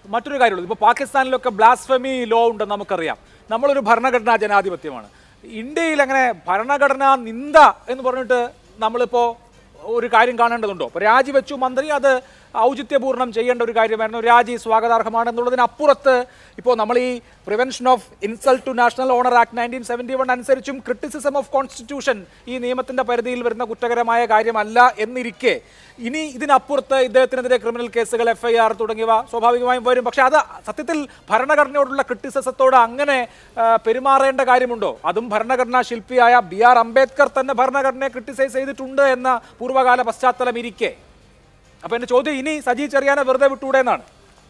മറ്റൊരു കാര്യമുള്ളൂ. ഇപ്പോൾ പാകിസ്ഥാനിലൊക്കെ ബ്ലാസ്ഫെമി ലോ ഉണ്ടെന്ന് നമുക്കറിയാം. നമ്മളൊരു ഭരണഘടനാ ജനാധിപത്യമാണ്. ഇന്ത്യയിൽ അങ്ങനെ ഭരണഘടനാ നിന്ദ എന്ന് പറഞ്ഞിട്ട് നമ്മളിപ്പോൾ ഒരു കാര്യം കാണേണ്ടതുണ്ടോ? ഇപ്പോൾ രാജിവെച്ചു മന്ത്രി, അത് ഔചിത്യപൂർണ്ണം ചെയ്യേണ്ട ഒരു കാര്യമായിരുന്നു. രാജി സ്വാഗതാർഹമാണ് എന്നുള്ളതിനപ്പുറത്ത് ഇപ്പോൾ നമ്മൾ ഈ prevention of insult to national honour act 1971 അനുസരിച്ചും ക്രിറ്റിസിസം ഓഫ് കോൺസ്റ്റിറ്റ്യൂഷൻ ഈ നിയമത്തിന്റെ പരിധിയിൽ വരുന്ന കുറ്റകരമായ കാര്യമല്ല എന്നിരിക്കെ ഇനി ഇതിനപ്പുറത്ത് ഇദ്ദേഹത്തിനെതിരെ ക്രിമിനൽ കേസുകൾ, FIR തുടങ്ങിയവ സ്വാഭാവികമായും വരും. പക്ഷെ അത് സത്യത്തിൽ ഭരണഘടനയോടുള്ള ക്രിറ്റിസിസത്തോട് അങ്ങനെ പെരുമാറേണ്ട കാര്യമുണ്ടോ? അതും ഭരണഘടനാ ശില്പിയായ BR അംബേദ്കർ തന്നെ ഭരണഘടനയെ ക്രിട്ടിസൈസ് ചെയ്തിട്ടുണ്ട് എന്ന പൂർവ്വകാല പശ്ചാത്തലം ഇരിക്കെ. അപ്പൊ എന്റെ ചോദ്യം, ഇനി സജി ചെറിയാനെ വെറുതെ വിട്ടൂടെ എന്നാണ്.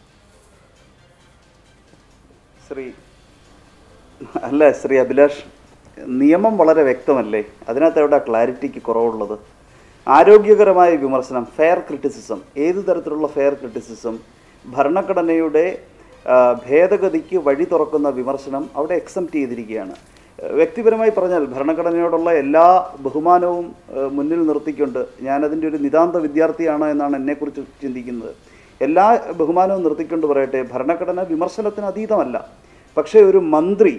ശ്രീ അഭിലാഷ്, നിയമം വളരെ വ്യക്തമല്ലേ? അതിനകത്ത് എവിടെ ക്ലാരിറ്റിക്ക് കുറവുള്ളത്? ആരോഗ്യകരമായ വിമർശനം, ഫെയർ ക്രിറ്റിസിസം, ഏത് തരത്തിലുള്ള ഫെയർ ക്രിറ്റിസിസം, ഭരണഘടനയുടെ ഭേദഗതിക്ക് വഴി തുറക്കുന്ന വിമർശനം അവിടെ എക്സംപ്റ്റ് ചെയ്തിരിക്കുകയാണ്. വ്യക്തിപരമായി പറഞ്ഞാൽ ഭരണഘടനയോടുള്ള എല്ലാ ബഹുമാനവും മുന്നിൽ നിർത്തിക്കൊണ്ട്, ഞാനതിൻ്റെ ഒരു നിതാന്ത വിദ്യാർത്ഥിയാണ് എന്നാണ് എന്നെക്കുറിച്ച് ചിന്തിക്കുന്നത്, എല്ലാ ബഹുമാനവും നിർത്തിക്കൊണ്ട് പറയട്ടെ, ഭരണഘടന വിമർശനത്തിന് അതീതമല്ല. പക്ഷേ ഒരു മന്ത്രി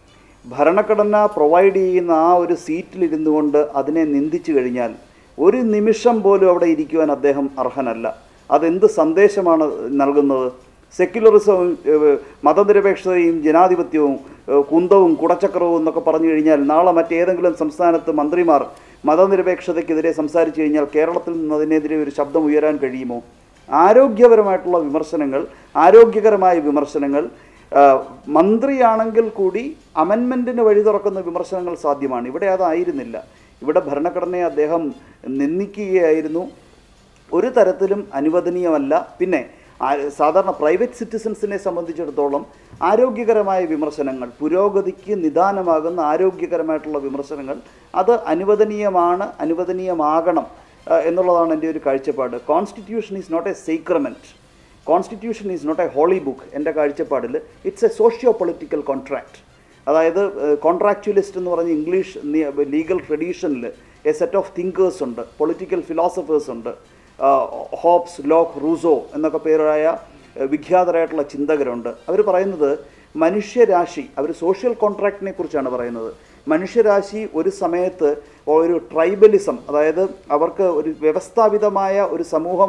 ഭരണഘടന പ്രൊവൈഡ് ചെയ്യുന്ന ആ ഒരു സീറ്റിലിരുന്നു കൊണ്ട് അതിനെ നിന്ദിച്ചു കഴിഞ്ഞാൽ ഒരു നിമിഷം പോലും അവിടെ ഇരിക്കുവാൻ അദ്ദേഹം അർഹനല്ല. അതെന്ത് സന്ദേശമാണ് നൽകുന്നത്? സെക്യുലറിസവും മതനിരപേക്ഷതയും ജനാധിപത്യവും കുന്തവും കുടച്ചക്രവും എന്നൊക്കെ പറഞ്ഞു കഴിഞ്ഞാൽ നാളെ മറ്റേതെങ്കിലും സംസ്ഥാനത്ത് മന്ത്രിമാർ മതനിരപേക്ഷതയ്ക്കെതിരെ സംസാരിച്ചു കഴിഞ്ഞാൽ കേരളത്തിൽ നിന്ന് അതിനെതിരെ ഒരു ശബ്ദം ഉയരാൻ കഴിയുമോ? ആരോഗ്യപരമായിട്ടുള്ള വിമർശനങ്ങൾ, ആരോഗ്യകരമായ വിമർശനങ്ങൾ, മന്ത്രിയാണെങ്കിൽ കൂടി അമെൻമെൻറ്റിന് വഴി തുറക്കുന്ന വിമർശനങ്ങൾ സാധ്യമാണ്. ഇവിടെ അതായിരുന്നില്ല. ഇവിടെ ഭരണഘടനയെ അദ്ദേഹം നിന്ദിക്കുകയായിരുന്നു. ഒരു തരത്തിലും അനുവദനീയമല്ല. പിന്നെ സാധാരണ പ്രൈവറ്റ് സിറ്റിസൺസിനെ സംബന്ധിച്ചിടത്തോളം ആരോഗ്യകരമായ വിമർശനങ്ങൾ, പുരോഗതിക്ക് നിദാനമാകുന്ന ആരോഗ്യകരമായിട്ടുള്ള വിമർശനങ്ങൾ, അത് അനുവദനീയമാകണം എന്നുള്ളതാണ് എൻ്റെ ഒരു കാഴ്ചപ്പാട്. Constitution is not a sacrament, constitution is not a holy book. എൻ്റെ കാഴ്ചപ്പാടിൽ it's a socio political contract. അതായത് കോൺട്രാക്ച്വലിസ്റ്റ് എന്ന് പറഞ്ഞ ഇംഗ്ലീഷ് ലീഗൽ ട്രഡീഷനിൽ എ സെറ്റ് ഓഫ് തിങ്കേഴ്സ് ഉണ്ട്, പൊളിറ്റിക്കൽ ഫിലോസഫേഴ്സ് ഉണ്ട്. ഹോബ്സ്, ലോക്ക്, റൂസോ എന്നൊക്കെ പേരായ വിഖ്യാതരായിട്ടുള്ള ചിന്തകരുണ്ട്. അവർ പറയുന്നത് മനുഷ്യരാശി, അവർ സോഷ്യൽ കോൺട്രാക്റ്റിനെ കുറിച്ചാണ് പറയുന്നത്. മനുഷ്യരാശി ഒരു സമയത്ത് ഒരു ട്രൈബലിസം, അതായത് അവർക്ക് ഒരു വ്യവസ്ഥാപിതമായ ഒരു സമൂഹം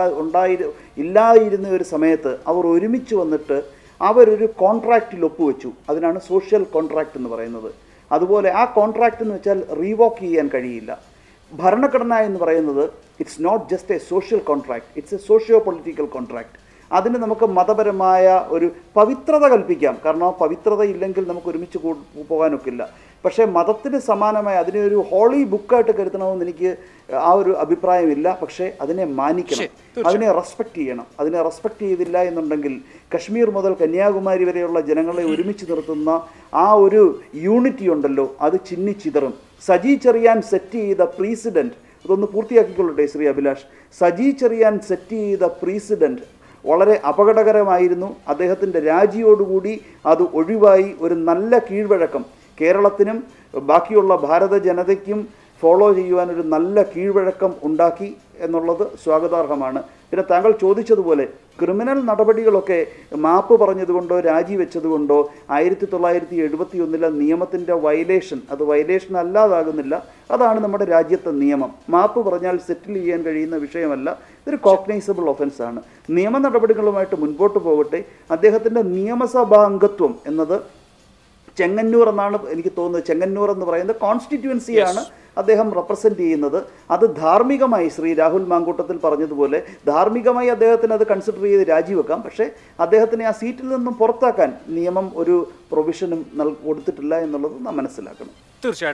ഇല്ലാതിരുന്ന ഒരു സമയത്ത് അവർ ഒരുമിച്ച് വന്നിട്ട് അവരൊരു കോൺട്രാക്റ്റിൽ ഒപ്പുവെച്ചു. അതിനാണ് സോഷ്യൽ കോൺട്രാക്റ്റ് എന്ന് പറയുന്നത്. അതുപോലെ ആ കോൺട്രാക്റ്റ് എന്ന് വെച്ചാൽ റീവോക്ക് ചെയ്യാൻ കഴിയില്ല. ഭരണഘടന എന്ന് പറയുന്നത് it's not just a social contract, it's a socio political contract. അതിന് നമുക്ക് മതപരമായ ഒരു പവിത്രത കൽപ്പിക്കാം, കാരണം ആ പവിത്രത ഇല്ലെങ്കിൽ നമുക്ക് ഒരുമിച്ച് പോകാനൊക്കില്ല. പക്ഷേ മതത്തിന് സമാനമായ അതിനെ ഒരു ഹോളി ബുക്കായിട്ട് കരുതണമെന്ന് എനിക്ക് ആ ഒരു അഭിപ്രായമില്ല. പക്ഷേ അതിനെ മാനിക്കണം, അതിനെ റെസ്പെക്റ്റ് ചെയ്യണം. അതിനെ റെസ്പെക്റ്റ് ചെയ്തില്ല എന്നുണ്ടെങ്കിൽ കശ്മീർ മുതൽ കന്യാകുമാരി വരെയുള്ള ജനങ്ങളെ ഒരുമിച്ച് നിർത്തുന്ന ആ ഒരു യൂണിറ്റി ഉണ്ടല്ലോ, അത് ചിന്നിച്ചിതറും. സജി ചെറിയാൻ സെറ്റ് ചെയ്ത പ്രീസിഡൻറ്റ്, അതൊന്ന് പൂർത്തിയാക്കിക്കൊള്ളട്ടെ ശ്രീ അഭിലാഷ്. സജി ചെറിയാൻ സെറ്റ് ചെയ്ത പ്രീസിഡൻറ്റ് വളരെ അപകടകരമായിരുന്നു. അദ്ദേഹത്തിൻ്റെ രാജിയോടുകൂടി അത് ഒഴിവായി. ഒരു നല്ല കീഴ്വഴക്കം കേരളത്തിനും ബാക്കിയുള്ള ഭാരത ജനതയ്ക്കും ഫോളോ ചെയ്യുവാൻ ഒരു നല്ല കീഴ്വഴക്കം ഉണ്ടാക്കി എന്നുള്ളത് സ്വാഗതാർഹമാണ്. പിന്നെ താങ്കൾ ചോദിച്ചതുപോലെ ക്രിമിനൽ നടപടികളൊക്കെ മാപ്പ് പറഞ്ഞതുകൊണ്ടോ രാജിവെച്ചതുകൊണ്ടോ 1971 നിയമത്തിൻ്റെ വയലേഷൻ, അത് വയലേഷൻ അല്ലാതാകുന്നില്ല. അതാണ് നമ്മുടെ രാജ്യത്തെ നിയമം. മാപ്പ് പറഞ്ഞാൽ സെറ്റിൽ ചെയ്യാൻ കഴിയുന്ന വിഷയമല്ല, ഇതൊരു കോഗ്നൈസബിൾ ഒഫൻസാണ്. നിയമ നടപടികളുമായിട്ട് മുൻപോട്ട് പോകട്ടെ. അദ്ദേഹത്തിൻ്റെ നിയമസഭാംഗത്വം എന്നത് ചെങ്ങന്നൂർ എന്നാണ് എനിക്ക് തോന്നുന്നത്. ചെങ്ങന്നൂർ എന്ന് പറയുന്നത് കോൺസ്റ്റിറ്റ്യുവൻസിയാണ് അദ്ദേഹം റെപ്രസെൻ്റ് ചെയ്യുന്നത്. അത് ധാർമ്മികമായി ശ്രീ രാഹുൽ മാങ്കൂട്ടത്തിൽ പറഞ്ഞതുപോലെ ധാർമ്മികമായി അദ്ദേഹത്തിന് അത് കൺസിഡർ ചെയ്ത് രാജിവെക്കാം. പക്ഷേ അദ്ദേഹത്തിനെ ആ സീറ്റിൽ നിന്നും പുറത്താക്കാൻ നിയമം ഒരു പ്രൊവിഷനും കൊടുത്തിട്ടില്ല എന്നുള്ളത് നാം മനസ്സിലാക്കണം. തീർച്ചയായും.